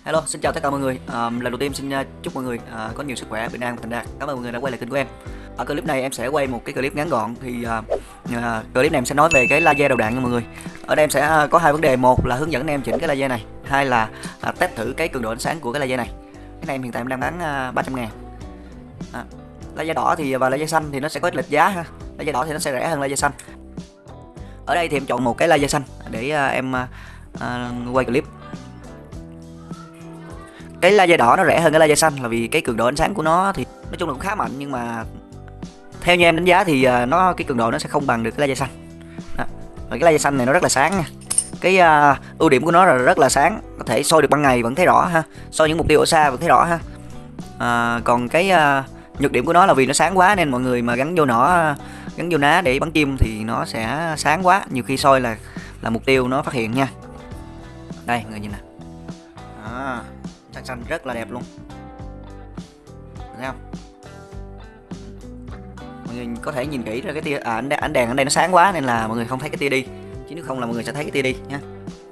Hello, xin chào tất cả mọi người. Lần đầu tiên xin chúc mọi người có nhiều sức khỏe, bình an và thành đạt. Cảm ơn mọi người đã quay lại kênh của em. Ở clip này em sẽ quay một cái clip ngắn gọn. Thì clip này em sẽ nói về cái laser đầu đạn nha mọi người. Ở đây em sẽ có hai vấn đề, một là hướng dẫn anh em chỉnh cái laser này, hai là test thử cái cường độ ánh sáng của cái laser này. Cái này em hiện tại em đang bán 300.000. Laser đỏ thì và laser xanh thì nó sẽ có lệch giá ha. Laser đỏ thì nó sẽ rẻ hơn laser xanh. Ở đây thì em chọn một cái laser xanh để em quay clip. Cái laser đỏ nó rẻ hơn cái laser xanh là vì cái cường độ ánh sáng của nó thì nói chung là cũng khá mạnh, nhưng mà theo như em đánh giá thì cái cường độ nó sẽ không bằng được cái laser xanh. Đó. Và cái laser xanh này nó rất là sáng nha. Cái ưu điểm của nó là rất là sáng, có thể soi được ban ngày vẫn thấy rõ ha, soi những mục tiêu ở xa vẫn thấy rõ ha. Còn cái nhược điểm của nó là vì nó sáng quá nên mọi người mà gắn vô nỏ, gắn vô ná để bắn chim thì nó sẽ sáng quá, nhiều khi soi là mục tiêu nó phát hiện nha. Đây người nhìn nè, sắc xanh rất là đẹp luôn, thấy không? Mọi người có thể nhìn kỹ ra cái tia ánh đèn ở đây nó sáng quá nên là mọi người không thấy cái tia đi, chứ nếu không là mọi người sẽ thấy cái tia đi nha.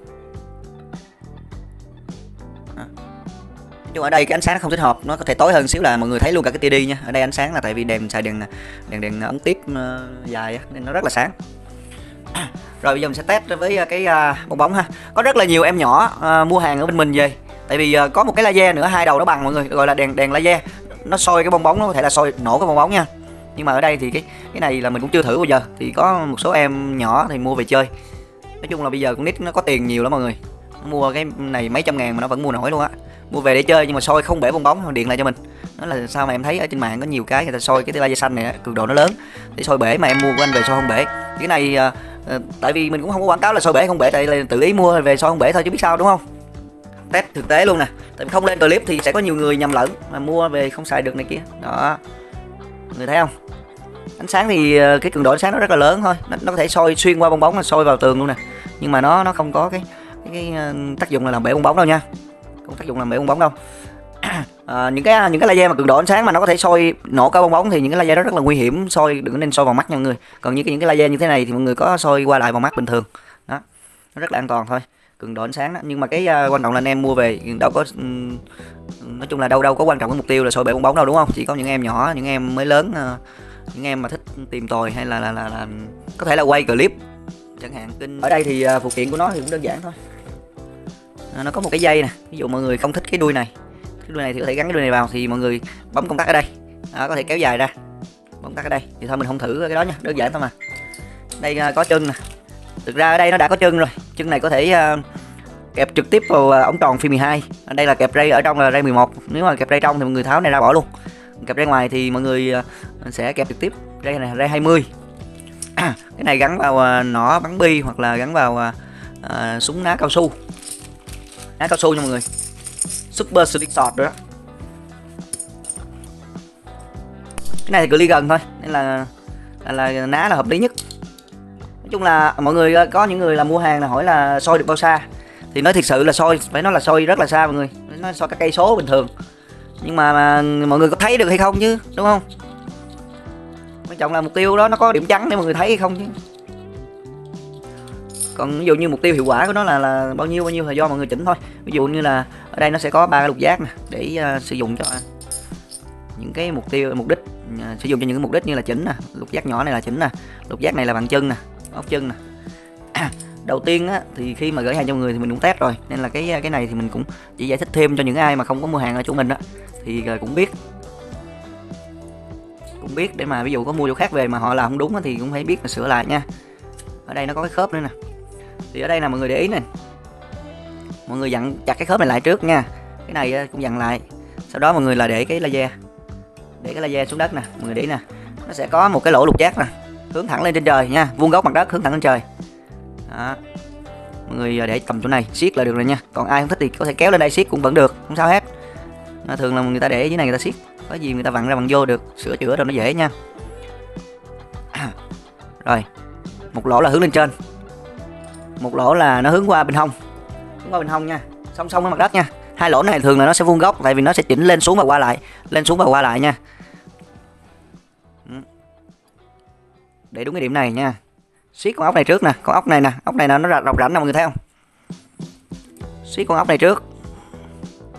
Nhưng ở đây cái ánh sáng nó không thích hợp, nó có thể tối hơn xíu là mọi người thấy luôn cả cái tia đi nha. Ở đây ánh sáng là tại vì đèn xài đèn ống tiếp dài nên nó rất là sáng. Rồi bây giờ mình sẽ test với cái bong bóng ha. Có rất là nhiều em nhỏ mua hàng ở bên mình về, tại vì có một cái laser nữa, hai đầu nó bằng mọi người, gọi là đèn laser, nó soi cái bong bóng, nó có thể là soi nổ cái bong bóng nha. Nhưng mà ở đây thì cái này là mình cũng chưa thử bao giờ, thì có một số em nhỏ thì mua về chơi. Nói chung là bây giờ con nít nó có tiền nhiều lắm mọi người, nó mua cái này mấy trăm ngàn mà nó vẫn mua nổi luôn á. Mua về để chơi nhưng mà soi không bể bong bóng, điện lại cho mình. Đó là sao mà em thấy ở trên mạng có nhiều cái người ta soi cái laser xanh này cường độ nó lớn để soi bể, mà em mua của anh về soi không bể. Cái này tại vì mình cũng không có quảng cáo là soi bể không bể, tại là tự ý mua về soi không bể thôi chứ biết sao, đúng không? Test thực tế luôn nè, tại vì không lên clip thì sẽ có nhiều người nhầm lẫn mà mua về không xài được này kia. Đó, người thấy không? Ánh sáng thì cái cường độ ánh sáng nó rất là lớn thôi, nó có thể soi xuyên qua bong bóng, là soi vào tường luôn nè, nhưng mà nó không có cái tác dụng là làm bể bong bóng đâu nha, không tác dụng làm bể bong bóng đâu. Những cái laser mà cường độ ánh sáng mà nó có thể soi nổ cả bong bóng thì những cái laser đó rất là nguy hiểm, soi đừng nên soi vào mắt nha mọi người. Còn những cái laser như thế này thì mọi người có soi qua lại vào mắt bình thường đó, nó rất là an toàn thôi, cường độ ánh sáng đó. Nhưng mà cái quan trọng là anh em mua về đâu có nói chung là đâu có quan trọng cái mục tiêu là soi bể bong bóng đâu, đúng không? Chỉ có những em nhỏ, những em mới lớn, những em mà thích tìm tòi hay là có thể là quay clip chẳng hạn. Ở đây thì phụ kiện của nó thì cũng đơn giản thôi. Nó có một cái dây nè, ví dụ mọi người không thích cái đuôi này, thì có thể gắn cái đuôi này vào, thì mọi người bấm công tắc ở đây, có thể kéo dài ra, bấm công tắc ở đây. Thì thôi mình không thử cái đó nha, đơn giản thôi mà. Đây có chân nè, thực ra ở đây nó đã có chân rồi, chân này có thể kẹp trực tiếp vào ống tròn phi 12. Ở đây là kẹp ray ở trong là ray 11, nếu mà kẹp ray trong thì mọi người tháo này ra bỏ luôn, kẹp ray ngoài thì mọi người sẽ kẹp trực tiếp ray này, ray 20. Cái này gắn vào nỏ bắn bi hoặc là gắn vào súng ná cao su, ná cao su nha mọi người, Super Slingshot đó. Cái này thì cự ly gần thôi nên là ná là hợp lý nhất. Nói chung là mọi người có những người là mua hàng là hỏi là soi được bao xa, thì nói thiệt sự là soi phải nói là soi rất là xa mọi người, nó soi các cây số bình thường, nhưng mà mọi người có thấy được hay không chứ, đúng không? Quan trọng là mục tiêu đó nó có điểm trắng để mọi người thấy hay không chứ. Còn ví dụ như mục tiêu hiệu quả của nó là bao nhiêu là do mọi người chỉnh thôi. Ví dụ như là ở đây nó sẽ có 3 cái lục giác nè để sử dụng cho những cái mục đích, sử dụng cho những cái mục đích như là chỉnh nè. Lục giác nhỏ này là chỉnh nè, lục giác này là bằng chân nè, ốc chân nè. Đầu tiên á, thì khi mà gửi hàng cho người thì mình cũng test rồi, nên là cái này thì mình cũng chỉ giải thích thêm cho những ai mà không có mua hàng ở chỗ mình á, thì cũng biết để mà ví dụ có mua chỗ khác về mà họ làm không đúng thì cũng phải biết là sửa lại nha. Ở đây nó có cái khớp nữa nè, thì ở đây là mọi người để ý nè, mọi người dặn chặt cái khớp này lại trước nha, cái này cũng dặn lại. Sau đó mọi người là để cái laser xuống đất nè, mọi người để ý nè, nó sẽ có một cái lỗ lục giác nè, hướng thẳng lên trên trời nha, vuông góc mặt đất hướng thẳng lên trời đó. Mọi người để tầm chỗ này siết là được rồi nha, còn ai không thích thì có thể kéo lên đây siết cũng vẫn được, không sao hết. Thường là người ta để dưới này người ta siết, có gì người ta vặn ra vặn vô được, sửa chữa rồi nó dễ nha. Rồi, một lỗ là hướng lên trên, một lỗ là nó hướng qua bên hông, nha, song song với mặt đất nha. Hai lỗ này thường là nó sẽ vuông góc, tại vì nó sẽ chỉnh lên xuống và qua lại, nha. Để đúng cái điểm này nha. Siết con ốc này trước nè, con ốc này nè, nó rọc rãnh nè mọi người thấy không? Siết con ốc này trước.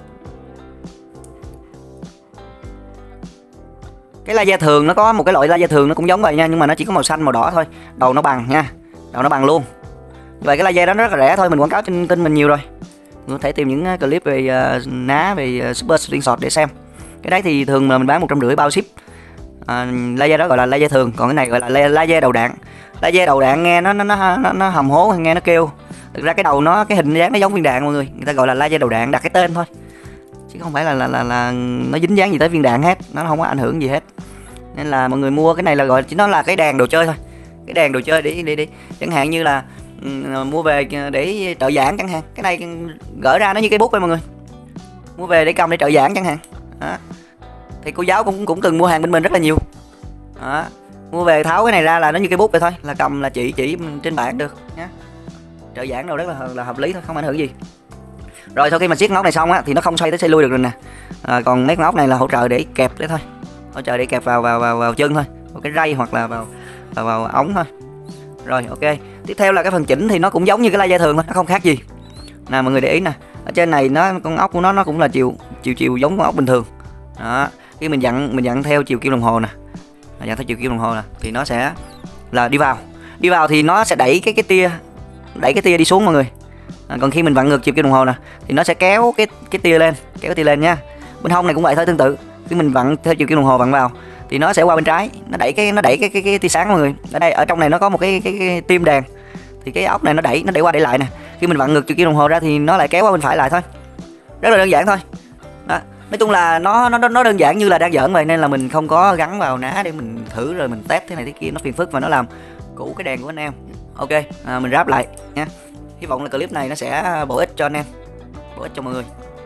Cái laser thường nó có một cái loại laser thường nó cũng giống vậy nha, nhưng mà nó chỉ có màu xanh màu đỏ thôi, đầu nó bằng nha, đầu nó bằng luôn. Như vậy cái laser đó nó rất là rẻ thôi, mình quảng cáo trên kênh mình nhiều rồi, mình có thể tìm những clip về ná về super screenshot để xem. Cái đấy thì thường mà mình bán 150 bao ship. Laser đó gọi là laser thường, còn cái này gọi là laser đầu đạn. Laser đầu đạn nghe nó hầm hố, nghe nó kêu. Thực ra cái đầu nó, cái hình dáng nó giống viên đạn mọi người ta gọi là laser đầu đạn, đặt cái tên thôi chứ không phải là nó dính dáng gì tới viên đạn hết, nó không có ảnh hưởng gì hết. Nên là mọi người mua cái này là gọi chỉ nó là cái đèn đồ chơi thôi, cái đèn đồ chơi để chẳng hạn như là mua về để trợ giảng chẳng hạn. Cái này gỡ ra nó như cái bút vậy mọi người, mua về để cầm để trợ giảng chẳng hạn đó. Thì cô giáo cũng từng mua hàng bên mình rất là nhiều đó. Mua về tháo cái này ra là nó như cái bút vậy thôi, là cầm là chỉ trên bảng được nhé. Trợ giảng đâu rất là hợp lý thôi, không ảnh hưởng gì. Rồi sau khi mà siết ngóc này xong á thì nó không xoay tới xoay lui được rồi nè. Còn mấy con ốc này là hỗ trợ để kẹp đấy thôi, hỗ trợ để kẹp vào chân thôi, vào cái ray hoặc là vào ống thôi. Rồi ok, tiếp theo là cái phần chỉnh thì nó cũng giống như cái laser thường thôi, nó không khác gì. Nè mọi người để ý nè, ở trên này con ốc của nó cũng là chiều giống con ốc bình thường đó. Khi mình dặn theo chiều kim đồng hồ nè, dặn theo chiều kim đồng hồ nè thì nó sẽ là đi vào thì nó sẽ đẩy cái tia đi xuống mọi người. Còn khi mình vặn ngược chiều kim đồng hồ nè thì nó sẽ kéo cái tia lên, nha. Bên hông này cũng vậy thôi, tương tự. Khi mình vặn theo chiều kim đồng hồ vặn vào thì nó sẽ qua bên trái, nó đẩy cái tia sáng mọi người. Ở đây ở trong này nó có một cái tim đèn, thì cái ốc này nó đẩy qua đẩy lại nè. Khi mình vặn ngược chiều kim đồng hồ ra thì nó lại kéo qua bên phải lại thôi. Rất là đơn giản thôi. Đó. Nói chung là nó đơn giản như là đang giỡn vậy, nên là mình không có gắn vào ná để mình thử rồi mình test thế này thế kia, nó phiền phức và nó làm cũ cái đèn của anh em. Ok, mình ráp lại nha. Hy vọng là clip này nó sẽ bổ ích cho anh em, bổ ích cho mọi người.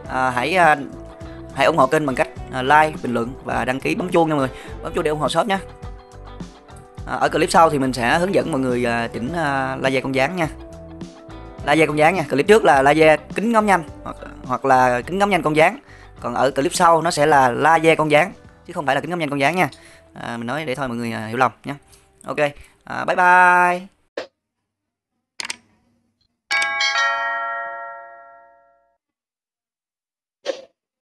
Hãy ủng hộ kênh bằng cách like, bình luận và đăng ký, bấm chuông nha mọi người, bấm chuông để ủng hộ shop nhé. Ở clip sau thì mình sẽ hướng dẫn mọi người chỉnh laser con dáng nha. Laser con dáng nha. Clip trước là laser kính ngắm nhanh hoặc là kính ngắm nhanh con dáng. Còn ở clip sau nó sẽ là laser con dáng chứ không phải là kính ngắm nhanh con dáng nha. Mình nói để thôi mọi người hiểu lầm nhé. Ok, bye bye.